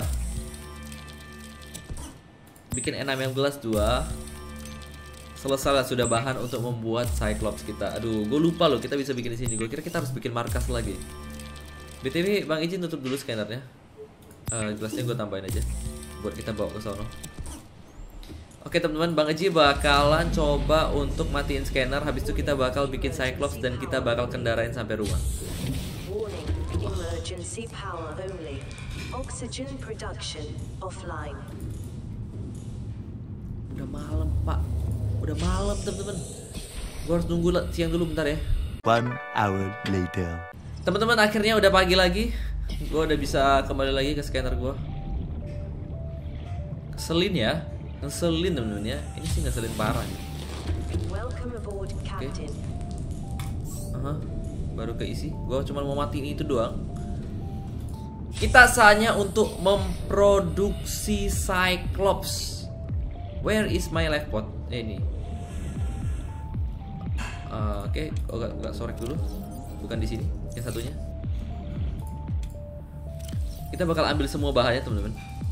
[SPEAKER 1] Bikin enamel gelas 2. Selesai lah, sudah bahan untuk membuat Cyclops kita. Aduh, gue lupa loh kita bisa bikin di sini. Gue kira kita harus bikin markas lagi. BTW Bang Izin tutup dulu scannernya. Gelasnya gue tambahin aja buat kita bawa ke sono. Oke teman-teman, Bang Eji bakalan coba untuk matiin scanner. Habis itu kita bakal bikin Cyclops dan kita bakal kendarain sampai rumah.
[SPEAKER 2] Warning, emergency power only. Oxygen production offline.
[SPEAKER 1] Udah malam, Pak. Udah malam, teman-teman. Gue harus nunggu siang dulu bentar ya.
[SPEAKER 3] 1 hour later.
[SPEAKER 1] Teman-teman, akhirnya udah pagi lagi. Gue udah bisa kembali lagi ke scanner gue. Ngeselin ya. Ngeselin temen-temen ya. Ini sih ngeselin parah nih.
[SPEAKER 2] Welcome aboard, Captain.
[SPEAKER 1] Baru keisi. Gue cuma mau matiin itu doang. Kita saatnya untuk memproduksi Cyclops. Where is my life pod? Ini. Oke, agak sorek dulu. Bukan di sini, yang satunya. Kita bakal ambil semua bahannya, teman-teman.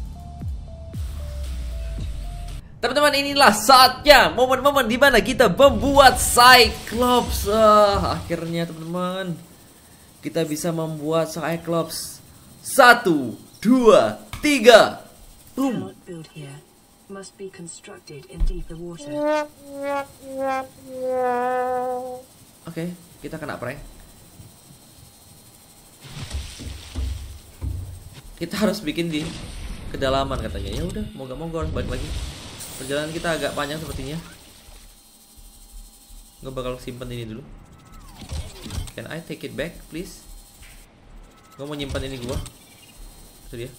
[SPEAKER 1] Teman-teman, inilah saatnya, momen-momen di mana kita membuat Cyclops. Akhirnya, teman-teman, kita bisa membuat Cyclops. 1, 2, 3. Boom.
[SPEAKER 2] Cannot build here. Must be constructed in deeper water.
[SPEAKER 1] Oke, kita kena prank. Kita harus bikin di kedalaman katanya. Ya udah, mau gak mau gue harus balik lagi. Perjalanan kita agak panjang sepertinya. Gue bakal simpen ini dulu. Can I take it back, please? Gue mau nyimpan ini gue. Itu dia.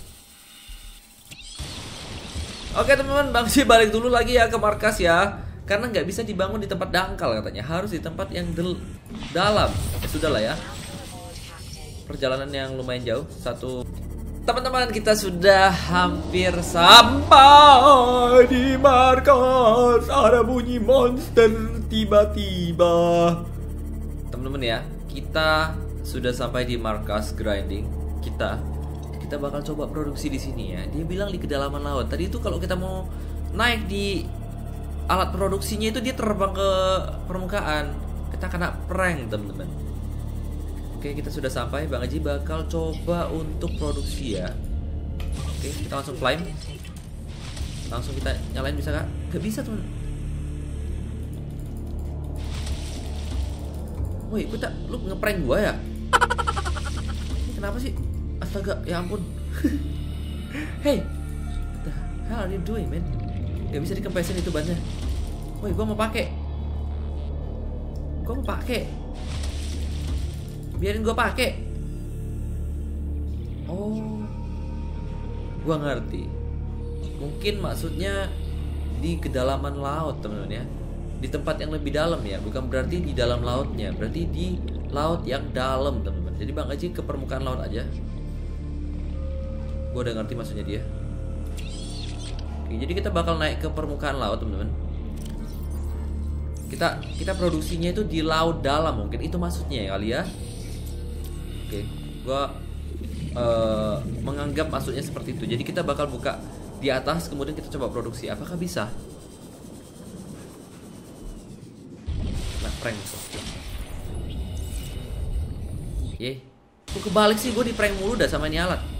[SPEAKER 1] Oke teman-teman, Bang Si balik dulu lagi ya ke markas ya. Karena nggak bisa dibangun di tempat dangkal katanya. Harus di tempat yang dalam. Ya sudah lah ya. Perjalanan yang lumayan jauh. Teman-teman, kita sudah hampir sampai di markas. Ada bunyi monster tiba-tiba. Teman-teman ya, kita sudah sampai di markas grinding. Kita bakal coba produksi di sini ya. Dia bilang di kedalaman laut. Tadi itu kalau kita mau naik di alat produksinya itu dia terbang ke permukaan. Kita kena prank, teman-teman. Oke, kita sudah sampai. Bang Haji bakal coba untuk produksi ya. Oke, kita langsung climb. Langsung kita nyalain, bisa kak? Gak bisa teman. Woi, lu ngeprank gua ya? Ini kenapa sih? Astaga, ya ampun. Hey, what the hell are you doing, man? Gak bisa dikempesin itu bannya. Woi, gua mau pakai. Biarin gua pakai. Oh, gua ngerti. Mungkin maksudnya di kedalaman laut, teman-teman ya. Di tempat yang lebih dalam ya, bukan berarti di dalam lautnya, berarti di laut yang dalam, teman-teman. Jadi Bang Aji ke permukaan laut aja. Gue udah ngerti maksudnya dia. Oke, jadi kita bakal naik ke permukaan laut, teman-teman. Kita produksinya itu di laut dalam, mungkin itu maksudnya ya kali ya. Oke, gue menganggap maksudnya seperti itu. Jadi kita bakal buka di atas, kemudian kita coba produksi. Apakah bisa? Nah, prank. Kok kebalik sih, gue di prank mulu dah sama ini alat.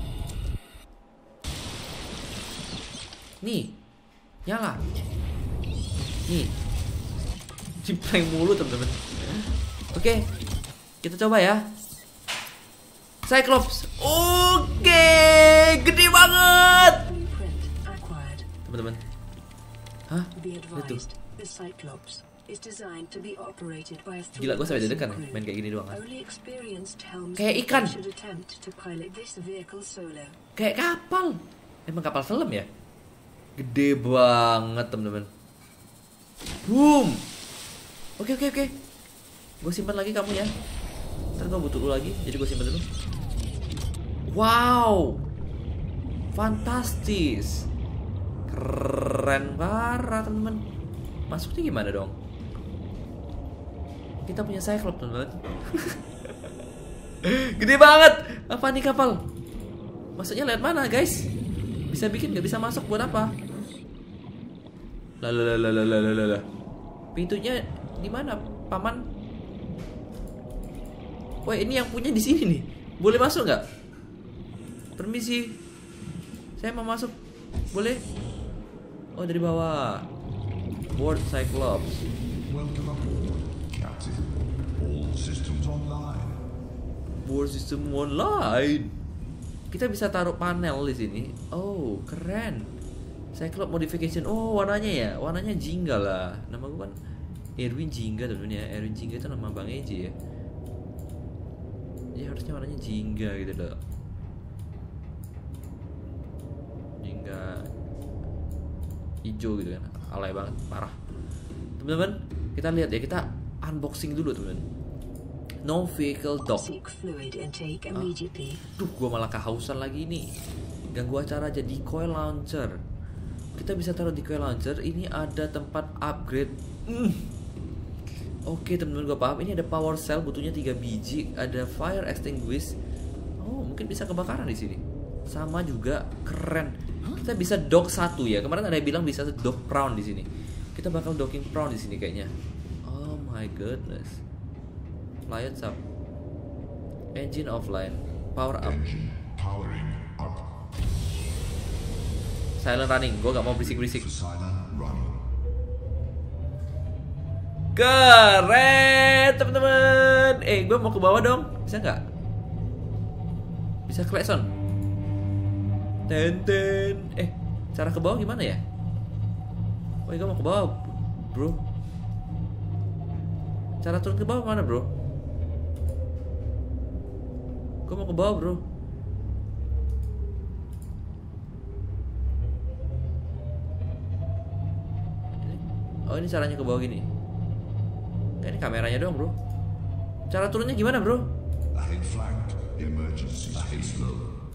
[SPEAKER 1] Nih, nyala. Nih, di prank mulu teman-teman. Oke, kita coba ya. Cyclops. Oke, gede banget. Teman-teman. Hah? Itu. Gila, gue sampai deg-degan main kayak gini doang kan. Kayak ikan. Kayak kapal. Emang kapal film ya? Gede banget teman-teman. Boom. Oke. Gue simpan lagi kamu ya. Ntar gue butuh lu lagi, jadi gue simpan dulu. Wow, fantastis. Keren parah teman-teman. Masuknya gimana dong? Kita punya Cyclops teman-teman. Gede banget. Apa nih kapal? Maksudnya lihat mana guys? Bisa bikin nggak bisa masuk buat apa? Lah. Pintunya di mana, paman? Wah, ini yang punya di sini nih. Boleh masuk nggak? Permisi. Saya mau masuk. Boleh? Oh, dari bawah. Board Cyclops.
[SPEAKER 4] Captain, all systems online.
[SPEAKER 1] Board system online. Kita bisa taruh panel di sini. Oh, keren. Cyclops modification. Oh, warnanya ya. Warnanya jingga lah. Nama gue kan Erwin Jingga teman-teman ya. Erwin Jingga itu nama Bang Eji ya. Ya harusnya warnanya jingga gitu loh. Jingga hijau gitu kan. Alay banget, parah. Teman-teman, kita lihat ya, kita unboxing dulu teman-teman. No vehicle dock. Duh, gue malah kehausan lagi nih. Ganggu acara aja. Decoy launcher. Kita bisa taruh decoy launcher. Ini ada tempat upgrade. Oke teman-teman, gue paham. Ini ada power cell, butuhnya 3 biji. Ada fire extinguish. Oh, mungkin bisa kebakaran di sini. Sama juga, keren. Kita bisa dock 1 ya. Kemarin ada yang bilang bisa dock prawn di sini. Kita bakal docking prawn di sini kayaknya. Oh my goodness. Lights up. Engine offline. Power up.
[SPEAKER 4] Engine powering up.
[SPEAKER 1] Silent running. Gue gak mau berisik-berisik.
[SPEAKER 4] Silent running.
[SPEAKER 1] Keren teman-teman. Gue mau ke bawah dong. Bisa nggak? Bisa klakson. Ten. Cara ke bawah gimana ya? Gue mau ke bawah, bro. Cara turun ke bawah mana, bro? Gue mau ke bawah, bro. Oh, ini caranya ke bawah gini. Ini kameranya doang, bro. Cara turunnya gimana, bro?
[SPEAKER 4] Ahead flanked. Emergency space low.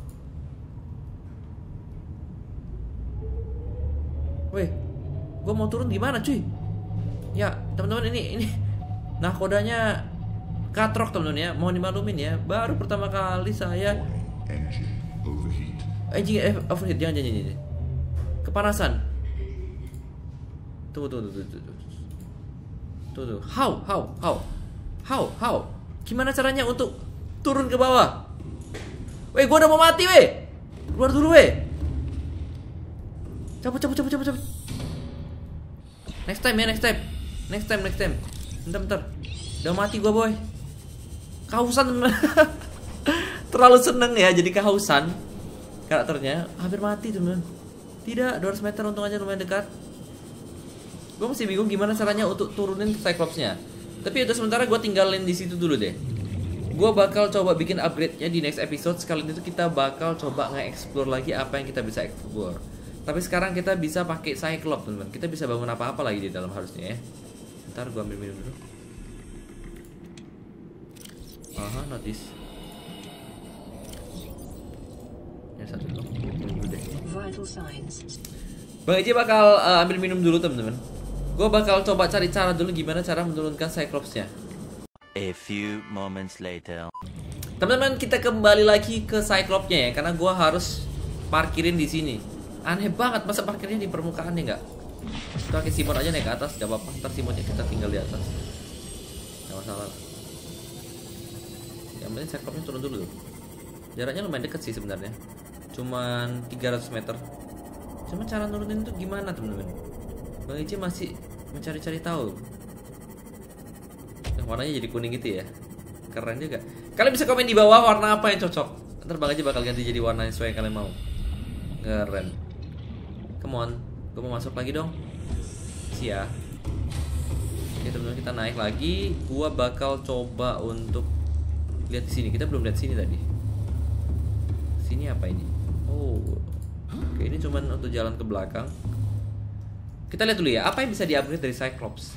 [SPEAKER 1] Weh, gue mau turun gimana, cuy? Ya, teman-teman, ini nahkodanya katrok, teman-teman ya. Mohon dimaklumin ya. Baru pertama kali saya
[SPEAKER 4] Engine overheat.
[SPEAKER 1] engine overheat, jangan. Kepanasan. Tunggu. Tuh. How? Gimana caranya untuk turun ke bawah? Weh, gua udah mau mati, weh. Keluar dulu, weh. Cabut. Next time. Bentar. Udah mati gua, boy. Kausan. Terlalu seneng ya, jadi kehausan. Karakternya hampir mati teman. Tidak, 200 meter untung aja lumayan dekat. Gue masih bingung gimana caranya untuk turunin Cyclops-nya. Tapi untuk sementara gue tinggalin di situ dulu deh. Gue bakal coba bikin upgrade-nya di next episode. Sekali itu kita bakal coba nge-explore lagi apa yang kita bisa explore. Tapi sekarang kita bisa pakai Cyclops teman-teman. Kita bisa bangun apa-apa lagi di dalam harusnya ya. Ntar gue ambil minum dulu. Aha, notice. Yang satu dulu. Dulu deh.
[SPEAKER 2] Vital signs.
[SPEAKER 1] Bang Eji bakal ambil minum dulu teman-teman. Gue bakal coba cari cara dulu gimana cara menurunkan Cyclops-nya.
[SPEAKER 3] A few moments later.
[SPEAKER 1] Teman-teman, kita kembali lagi ke Cyclops-nya ya, karena gue harus parkirin di sini. Aneh banget, masa parkirnya di permukaan ya nggak? Kita pakai Simon aja naik ke atas, gak apa-apa. Ntar Simonnya kita tinggal di atas. Gak masalah. Yang penting Cyclops-nya turun dulu. Jaraknya lumayan deket sih sebenarnya. Cuman 300 meter. Cuma cara nurunin itu gimana teman-teman? Bang Ici masih mencari-cari tahu. Warnanya jadi kuning gitu ya. Keren juga. Kalian bisa komen di bawah warna apa yang cocok. Ntar Bang Ici bakal ganti jadi warna yang sesuai yang kalian mau. Keren. Come on, gue mau masuk lagi dong. Sia. Oke teman-teman, kita naik lagi. Gua bakal coba untuk lihat di sini. Kita belum lihat sini tadi. Sini apa ini? Oh, oke, ini cuman untuk jalan ke belakang. Kita lihat dulu ya, apa yang bisa di-upgrade dari Cyclops?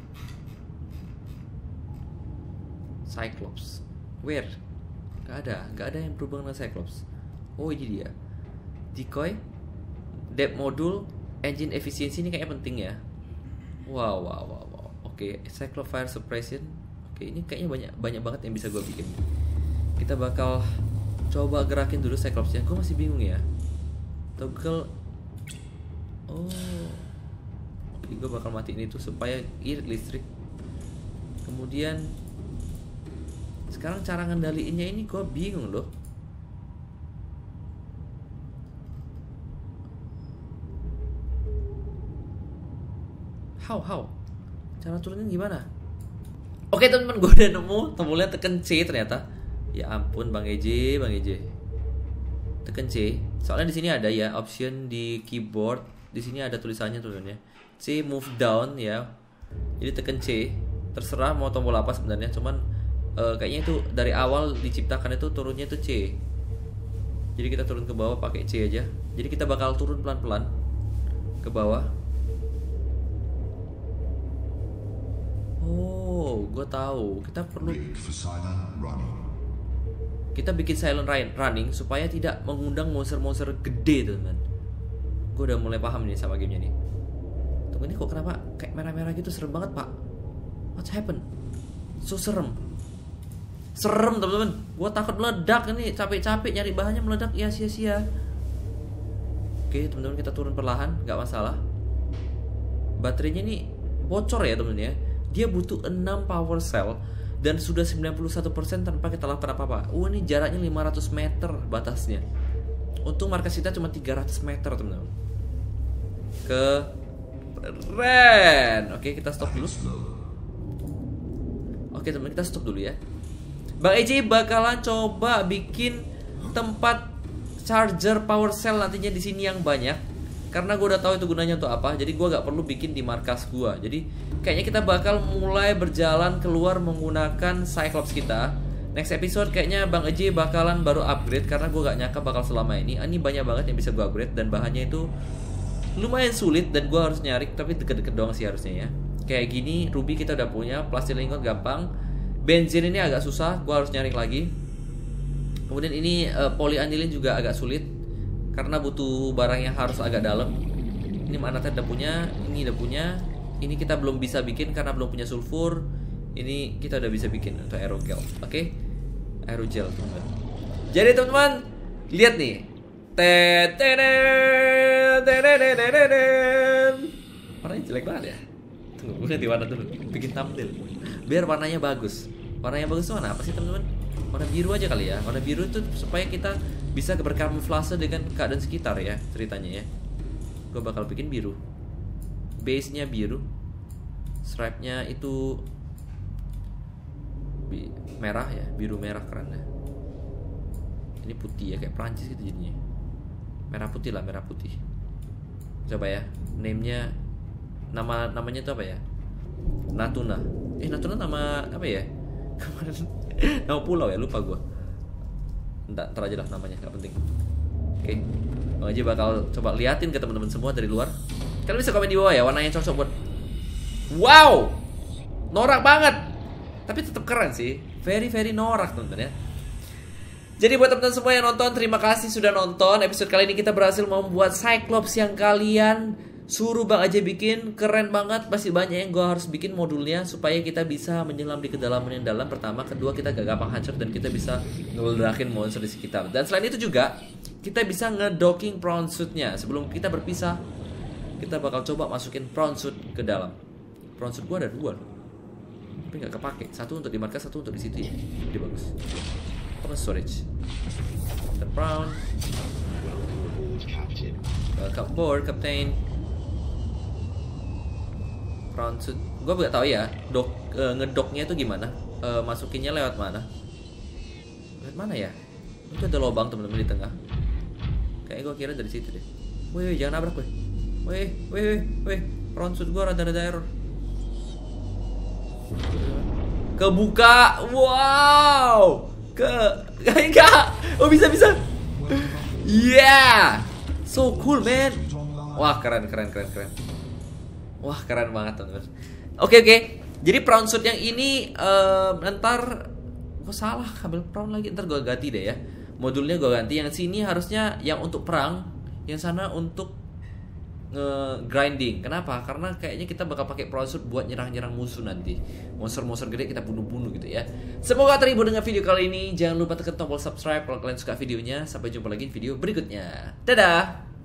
[SPEAKER 1] Cyclops, where? Gak ada yang berhubungan dengan Cyclops. Oh, ini dia. Decoy, depth module, engine efficiency ini kayaknya penting ya. Wow. Oke, Cyclops fire suppression. Oke, ini kayaknya banyak banget yang bisa gue bikin. Kita bakal coba gerakin dulu Cyclops-nya. Gue masih bingung ya. Toggle. Oh. Oke, gue bakal matiin itu supaya irit listrik. Kemudian sekarang cara ngendaliinnya ini gue bingung loh. How? Cara turunin gimana? Oke teman-teman, gue udah nemu tombolnya tekan C ternyata. Ya ampun Bang EJ. Tekan C. Soalnya di sini ada ya option di keyboard. Di sini ada tulisannya C move down ya. Jadi tekan C. Terserah mau tombol apa sebenarnya, cuman kayaknya itu dari awal diciptakan itu turunnya itu C. Jadi kita turun ke bawah pakai C aja. Jadi kita bakal turun pelan-pelan ke bawah. Oh, gue tahu. Kita perlu kita bikin silent running supaya tidak mengundang monster-monster gede, teman-teman. Gue udah mulai paham nih sama gamenya nih. Tunggu, ini kok kenapa kayak merah-merah gitu, serem banget pak. What's happened? So serem teman-teman. Gue takut meledak ini, capek-capek nyari bahannya meledak ya sia-sia. Oke teman-teman, kita turun perlahan, nggak masalah. Baterainya nih bocor ya teman-teman ya. Dia butuh 6 power cell dan sudah 91% tanpa kita lakukan apa-apa. Ini jaraknya 500 meter batasnya. Untung markas kita cuma 300 meter teman-teman. Keren. Oke, kita stop dulu. Oke teman-teman, kita stop dulu ya. Bang EJ bakalan coba bikin tempat charger power cell nantinya di sini yang banyak. Karena gue udah tahu itu gunanya untuk apa. Jadi gue gak perlu bikin di markas gue. Jadi kayaknya kita bakal mulai berjalan keluar menggunakan Cyclops kita. Next episode kayaknya Bang EJ bakalan baru upgrade. Karena gue gak nyangka bakal selama ini. Ini banyak banget yang bisa gue upgrade. Dan bahannya itu lumayan sulit. Dan gue harus nyari, tapi deket-deket doang sih harusnya ya. Kayak gini, ruby kita udah punya. Plastik lingkot gampang. Benzin ini agak susah, gue harus nyari lagi. Kemudian ini polyanilin juga agak sulit karena butuh barang yang harus agak dalam. Ini mana udah punya, ini udah punya. Ini kita belum bisa bikin karena belum punya sulfur. Ini kita udah bisa bikin untuk aerogel. Oke, aerogel teman-teman. Jadi teman-teman, lihat nih. Warnanya jelek banget ya. Tunggu, gue ganti warna dulu. Bikin thumbnail biar warnanya bagus. Warnanya bagus tuh warna apa sih teman-teman? Warna biru aja kali ya. Warna biru itu supaya kita bisa berkamuflase dengan keadaan sekitar ya, ceritanya ya. Gue bakal bikin biru. Base-nya biru. Stripe-nya itu merah ya, biru merah keren ya. Ini putih ya, kayak Prancis gitu jadinya. Merah putih lah, merah putih. Coba ya, namanya tuh apa ya? Natuna. Natuna nama apa ya? Kemarin nama pulau ya, lupa gue. Ntar aja lah namanya, nggak penting. Oke, Bang Aji bakal coba liatin ke teman-teman semua dari luar. Kalian bisa komen di bawah ya, warna yang cocok buat. Wow, norak banget. Tapi tetap keren sih, very norak teman-teman ya. Jadi buat teman-teman semua yang nonton, terima kasih sudah nonton. Episode kali ini kita berhasil membuat Cyclops yang kalian suruh Bang Aji bikin. Keren banget, masih banyak yang gue harus bikin modulnya supaya kita bisa menyelam di kedalaman yang dalam. Pertama, kedua kita gak gampang hancur dan kita bisa ngeledakin monster di sekitar. Dan selain itu juga kita bisa ngedocking prawn suit-nya. Sebelum kita berpisah, kita bakal coba masukin prawn suit ke dalam. Prawn suit gue ada 2 loh, tapi gak kepake. Satu untuk di markas, satu untuk di situ ya. Jadi bagus. Open storage. The prawn. Welcome aboard, Captain. Prawn suit. Gue gak tahu ya, ngedoknya itu gimana? Masukinnya lewat mana? Lewat mana ya? Itu ada lubang teman-teman di tengah. Kayaknya gue kira dari situ deh. Wih, jangan nabrak weh. Wih. Prawn suit gue rada-rada error. Kebuka. Wow. Enggak. Oh, bisa. Yeah. So cool, man. Wah, keren. Wah, keren banget, teman-teman. Oke. Jadi prawn suit yang ini ntar gue salah ambil prawn lagi. Ntar gue ganti deh ya. Modulnya gue ganti. Yang sini harusnya yang untuk perang, yang sana untuk grinding. Kenapa? Karena kayaknya kita bakal pakai prawn suit buat nyerang musuh nanti. Monster gede kita bunuh gitu ya. Semoga terhibur dengan video kali ini. Jangan lupa tekan tombol subscribe kalau kalian suka videonya. Sampai jumpa lagi di video berikutnya. Dadah.